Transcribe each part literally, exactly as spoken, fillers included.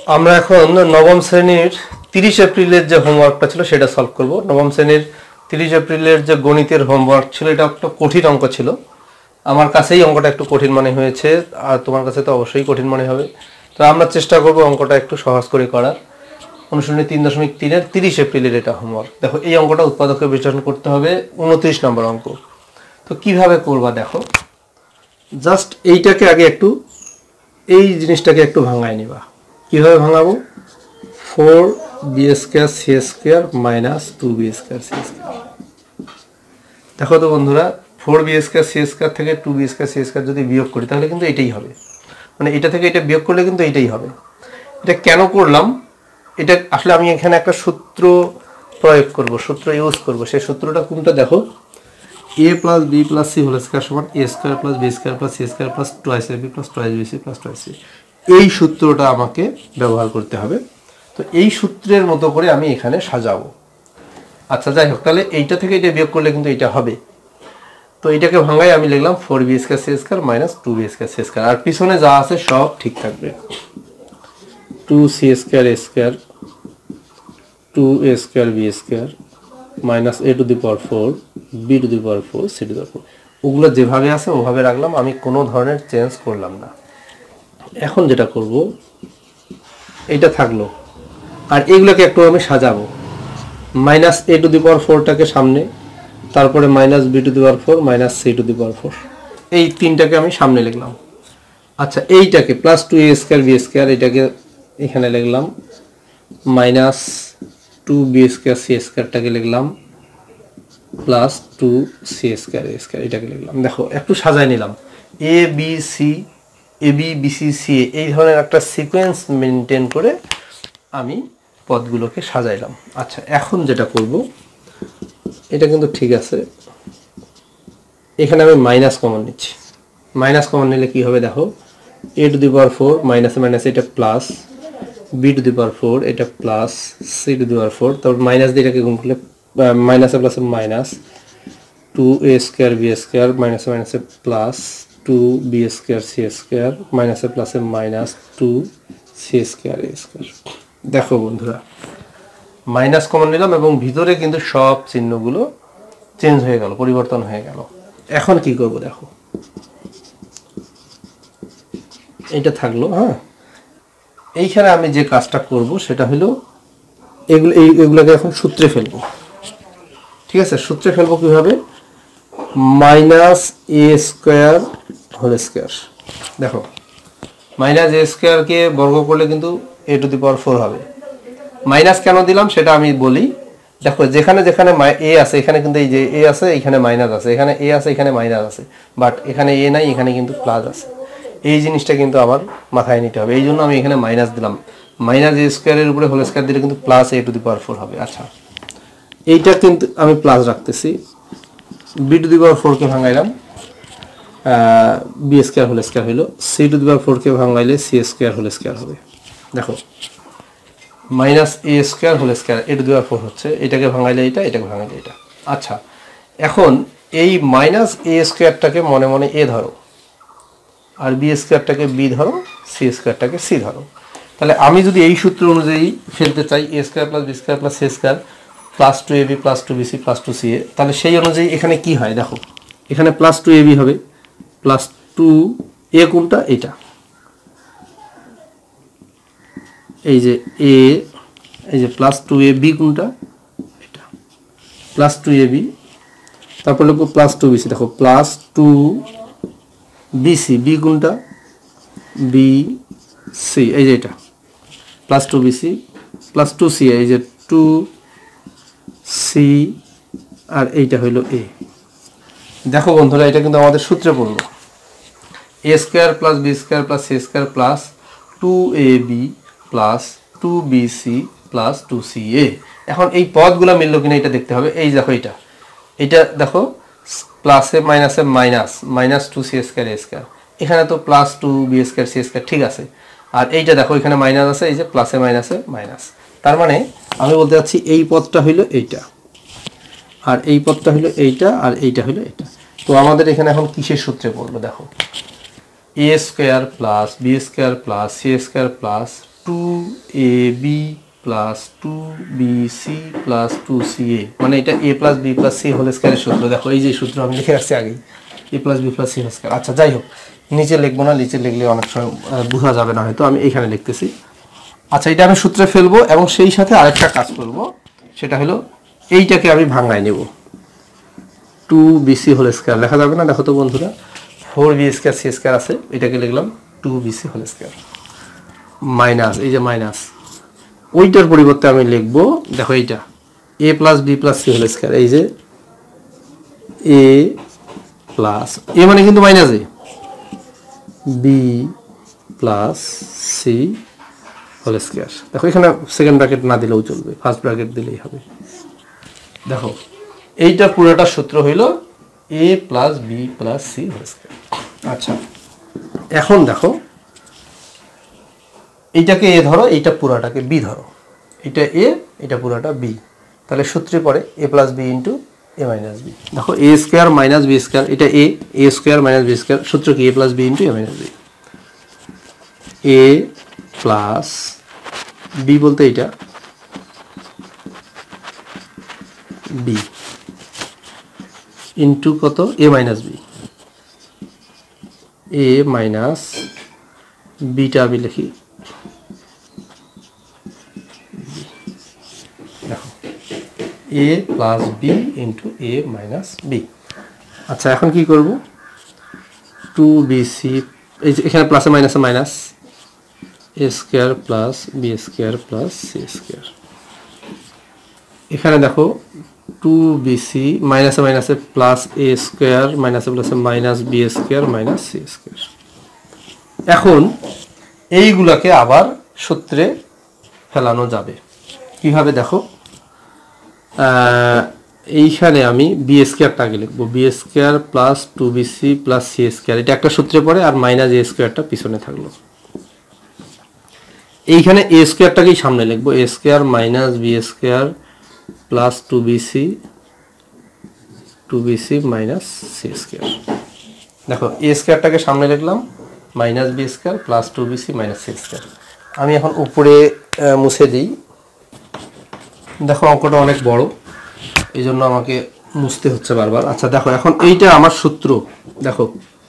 আমরা এখন নবম শ্রেণীর তিরিশ এপ্রিলের যে হোমওয়ার্কটা ছিল সেটা সলভ করব। নবম শ্রেণীর তিরিশ এপ্রিলের যে গণিতের হোমওয়ার্ক ছিল এটা একটা কঠিন অঙ্ক ছিল। আমার কাছেই অঙ্কটা একটু কঠিন মনে হয়েছে, আর তোমার কাছে তো অবশ্যই কঠিন মনে হবে। তো আমরা চেষ্টা করব অঙ্কটা একটু সহজ করে করার। অনুশীলনী তিন দশমিক তিনের তিরিশ এপ্রিলের এটা হোমওয়ার্ক। দেখো, এই অঙ্কটা উৎপাদকে বিশ্লেষণ করতে হবে, উনত্রিশ নম্বর অঙ্ক। তো কিভাবে করবা দেখো, জাস্ট এইটাকে আগে একটু, এই জিনিসটাকে একটু ভাঙায় নিবা। কিভাবে ভাঙাবো? Four B square C square minus two B square C square. দেখো তো বন্ধুরা, four B square C square থেকে two B square C square যদি বিয়োগ করি তাহলে কিন্তু এটাই হবে, মানে এটা থেকে এটা বিয়োগ করলে কিন্তু এটাই হবে। এটা কেন করলাম? এটা আসলে আমি এখানে একটা সূত্র প্রয়োগ করব, সূত্র ইউজ করব। সেই সূত্রটা কোনটা দেখো, A plus B plus C whole square সমান A square plus B square plus C square plus twice A B plus twice B C plus twice C. এই সূত্রটা আমাকে ব্যবহার করতে হবে। তো এই সূত্রের মতো করে আমি এখানে সাজাবো। আচ্ছা, যাই হোক, তাহলে এইটা থেকে এটা বিয়োগ করলে কিন্তু এটা হবে। তো এটাকে ভাঙাই আমি লিখলাম four B square C square minus two B square C square, আর পিছনে যা আছে সব ঠিক থাকবে। Two C square A square, two A square B square minus A to the power four B to the power four C to the power four. ওগুলো যেভাবে আছে ওভাবে রাখলাম, আমি কোনো ধরনের চেঞ্জ করলাম না। এখন যেটা করব, এটা থাকলো, আর এগুলোকে একটু আমি সাজাবো। মাইনাস এ টু দি পাওয়ার ফোরটাকে সামনে, তারপরে minus B to the power four minus C to the power four, এই তিনটাকে আমি সামনে লিখলাম। আচ্ছা, এইটাকে plus two A square B square এটাকে এখানে লিখলাম, minus two B square C স্কোয়ারটাকে লিখলাম, plus two C square A square এটাকে লিখলাম। দেখো, একটু সাজাই নিলাম। A B C, A B B C C এই ধরনের একটা সিকোয়েন্স মেনটেন করে আমি পদগুলোকে সাজাইলাম। আচ্ছা, এখন যেটা করব, এটা কিন্তু ঠিক আছে, এখানে আমি মাইনাস কমন নিচ্ছি। মাইনাস কমন নিলে কি হবে দেখো, A to the power four minus minus এটা plus, B to the power four এটা plus, C to the power four, তারপর মাইনাস দিয়ে এটাকে গুণ করলে মাইনাসে প্লাসে minus two A square B square মাইনাসে মাইনাসে plus two B square C square মাইনাসে প্লাসে minus two C square A square. দেখো বন্ধুরা, মাইনাস কমন নিলাম এবং ভিতরে কিন্তু সব চিহ্নগুলো চেঞ্জ হয়ে গেল, পরিবর্তন হয়ে গেল। এখন কি করব দেখো, এইটা থাকলো। হ্যাঁ, এইখানে আমি যে কাজটা করব সেটা হলো এগুলো এগুলোকে এখন সূত্রে ফেলবো। ঠিক আছে, সূত্রে ফেলবো কিভাবে? Minus A square whole square. দেখো, মাইনাস এ স্কোয়ারকে বর্গ করলে কিন্তু A to the power four হবে। মাইনাস কেন দিলাম সেটা আমি বলি। দেখো, যেখানে যেখানে এ আছে এখানে কিন্তু এই যে এ আছে, এখানে মাইনাস আছে, এখানে এ আছে, এখানে মাইনাস আছে, বাট এখানে এ নাই, এখানে কিন্তু প্লাস আছে। এই জিনিসটা কিন্তু আমার মাথায় নিতে হবে, এই জন্য আমি এখানে মাইনাস দিলাম। মাইনাস এ স্কোয়ারের উপরে হোল স্কোয়ার দিলে কিন্তু plus A to the power four হবে। আচ্ছা, এইটা কিন্তু আমি প্লাস রাখতেছি। বি টু দি পাওয়ার ফোরকে ভাঙাইলাম, বি স্কোয়ার হোল স্কোয়ার হইলো, সি টু দি পাওয়ার ফোরকে ভাঙাইলে সি স্কোয়ার হোল স্কোয়ার হবে। দেখো, minus A square whole square A to the power four হচ্ছে, এটাকে ভাঙাইলে এটা, এটাকে ভাঙাইলে এটা। আচ্ছা, এখন এই মাইনাস এ স্কোয়ারটাকে মনে মনে এ ধরো, আর বি স্কোয়ারটাকে বি ধরো, সি স্কোয়ারটাকে সি ধরো। তাহলে আমি যদি এই সূত্র অনুযায়ী ফেলতে চাই, A square plus B square plus C square plus two A B plus two B C plus two C A, তাহলে সেই অনুযায়ী এখানে কি হয় দেখো, এখানে প্লাস টু এ বি হবে, প্লাস টু এ কোনটা? এটা, এই যে এ, এই যে প্লাস টু এ বি কোনটা? এটা, প্লাস টু এ বি, তারপর লিখবো প্লাস টু বি সি। দেখো, plus two B C, B কোনটা? বি সি, এই যে এটা, plus two B C plus two C, এই যে টু সি, আর এইটা হইল এ। দেখো বন্ধুরা, এটা কিন্তু আমাদের সূত্রে পড়লো, A square plus B square plus C square plus two A B plus two B C plus two C A. এখন এই পদগুলো মিললো কিনা এটা দেখতে হবে। এই দেখো, এটা এটা দেখো, প্লাসে মাইনাসে minus minus two C square A square, এখানে তো plus two B square C square, ঠিক আছে। আর এইটা দেখো, এখানে মাইনাস আছে, এই যে প্লাসে মাইনাসে মাইনাস। তার মানে আমি বলতে চাচ্ছি এই পদটা হইলো এইটা, আর এই পদটা হইলো এইটা, আর এইটা হইলো এটা। তো আমাদের এখানে এখন কিসের সূত্রে পড়লো দেখো, A square plus B square plus C square plus two A B plus two B C plus two C A, মানে এটা A plus B plus C whole স্কোয়ারের সূত্র। দেখো এই যে সূত্র আমি লিখে রাখছি আগেই, A plus B plus C whole square. আচ্ছা যাই হোক, নিচে লিখবো না, নিচে লিখলে অনেক সময় বোঝা যাবে না, হয়তো আমি এইখানে লিখতেছি। আচ্ছা এটা আমি সূত্রে ফেলবো এবং সেই সাথে আরেকটা কাজ করব, সেটা হলো এইটাকে আমি ভাঙায় নেব। Two B C whole square লেখা যাবে না, দেখো তো বন্ধুরা, four B square C square আছে, এটাকে লিখলাম two B C whole square minus, এই যে মাইনাস, ওইটার পরিবর্তে আমি লিখব, দেখো এইটা A plus B plus C whole square, এই যে এ প্লাস এ মানে কিন্তু minus A, B plus C whole square. দেখো এখানে সেকেন্ড ব্র্যাকেট না দিলেও চলবে, ফার্স্ট ব্র্যাকেট দিলেই হবে। দেখো এইটা পুরোটা সূত্র হইল A plus B plus C whole square. আচ্ছা এখন দেখো এইটাকে এ ধরো, এইটা পুরাটাকে বি ধরো, এটা এ এটা পুরাটা বি, তাহলে সূত্রে পড়ে A plus B into A minus B. দেখো A square minus B square, এটা A, A square minus B square, সূত্র কি A plus B into A minus B. A plus B বলতে এইটা বি ইন্টু কত A minus B, A minus বিটা আমি লিখি, দেখো A plus B into A minus B. আচ্ছা এখন কি করব, টু বি সি, এই যে এখানে প্লাসে মাইনাসে minus, A square plus B square plus C square, এখানে দেখো টু বি সি মাইনাসে মাইনাসে প্লাস এ স্কোয়ার মাইনাসে প্লাসে minus B square minus C square. এখন এইগুলাকে আবার সূত্রে ফেলানো যাবে কিভাবে, দেখো এইখানে আমি বি স্কোয়ারটা আগে লিখবো, B square plus two B C plus C square, এটা একটা সূত্রে পড়ে, আর মাইনাস এ স্কোয়ারটা পিছনে থাকলো। এইখানে এ স্কোয়ারটাকেই সামনে লিখবো, A square minus B square plus two B C two B C minus C square. দেখো এ স্কোয়ারটাকে সামনে লিখলাম, minus B square plus two B C minus C square. আমি এখন উপরে মুছে দিই, দেখো অঙ্কটা অনেক বড়, এই জন্য আমাকে মুছতে হচ্ছে বারবার। আচ্ছা দেখো এখন এইটা আমার সূত্র, দেখো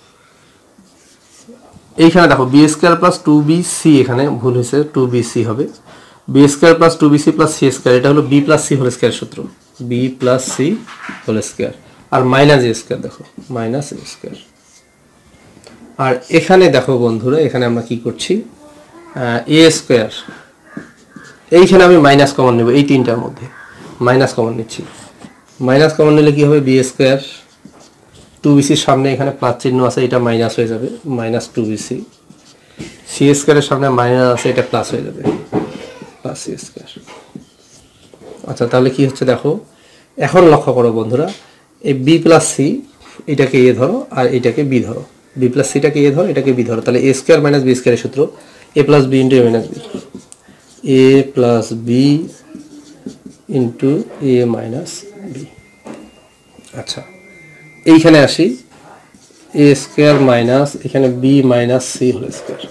এইখানে দেখো B square plus two B C, এখানে ভুল হয়েছে, টু বি সি হবে, B square plus two B C plus C square, এটা হলো B plus C whole square সূত্র, B plus C whole square, আর মাইনাস এ স্কোয়ার, দেখো minus A square. আর এখানে দেখো বন্ধুরা, এখানে আমরা কি করছি, এ স্কোয়ার, এইখানে আমি মাইনাস কমন নেব, এই তিনটার মধ্যে মাইনাস কমন নিচ্ছি, মাইনাস কমন নিলে কি হবে, বি স্কোয়ার, টু বিসির সামনে এখানে প্লাস চিহ্ন আছে, এটা মাইনাস হয়ে যাবে, মাইনাস টু বিসি, সি স্কোয়ারের সামনে মাইনাস আছে, এটা প্লাস হয়ে যাবে, প্লাস সি স্কোয়ার। আচ্ছা তাহলে কি হচ্ছে দেখো, এখন লক্ষ্য করো বন্ধুরা, এই বি প্লাস সি এটাকে এ ধরো আর এটাকে বি ধরো, বি প্লাস সিটাকে এ ধরো, এটাকে বি ধরো, তাহলে এ স্কোয়ার মাইনাস বি স্কোয়ারের সূত্র A plus B into A minus B, A plus B into A minus B. আচ্ছা এইখানে আসি, এ স্কোয়ার মাইনাস এখানে B minus C whole square,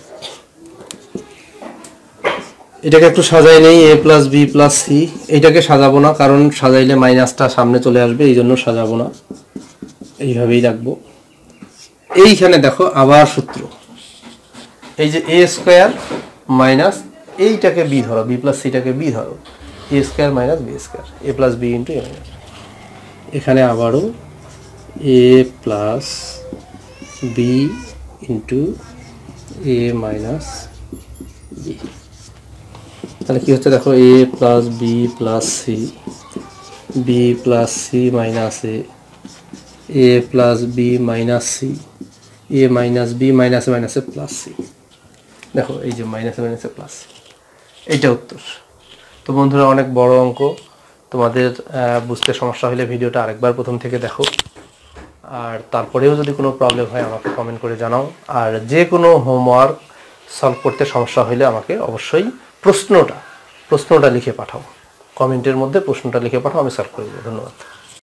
এটাকে একটু সাজাই নেই, A plus B plus C, এইটাকে সাজাবো না কারণ সাজাইলে মাইনাসটা সামনে চলে আসবে, এই জন্য সাজাবো না, এইভাবেই রাখবো। এইখানে দেখো আবার সূত্র, এই যে এ স্কোয়ার মাইনাস এইটাকে বি ধরো, বি প্লাস সিটাকে বি ধরো, A square minus B square, A plus B into A minus, এখানে আবারও A plus B into A minus B. তাহলে কি হচ্ছে দেখো, A plus B plus C, B plus C minus A, A plus B minus C, A minus B মাইনাসে মাইনাসে plus C. দেখো এই যে মাইনাসে মাইনাসে প্লাস সি, এইটা উত্তর। তো বন্ধুরা অনেক বড় অঙ্ক, তোমাদের বুঝতে সমস্যা হলে ভিডিওটা আরেকবার প্রথম থেকে দেখো, আর তারপরেও যদি কোনো প্রবলেম হয় আমাকে কমেন্ট করে জানাও, আর যে কোনো হোমওয়ার্ক সলভ করতে সমস্যা হলে আমাকে অবশ্যই প্রশ্নটা প্রশ্নটা লিখে পাঠাও, কমেন্টের মধ্যে প্রশ্নটা লিখে পাঠাও, আমি সলভ করে দেবো। ধন্যবাদ।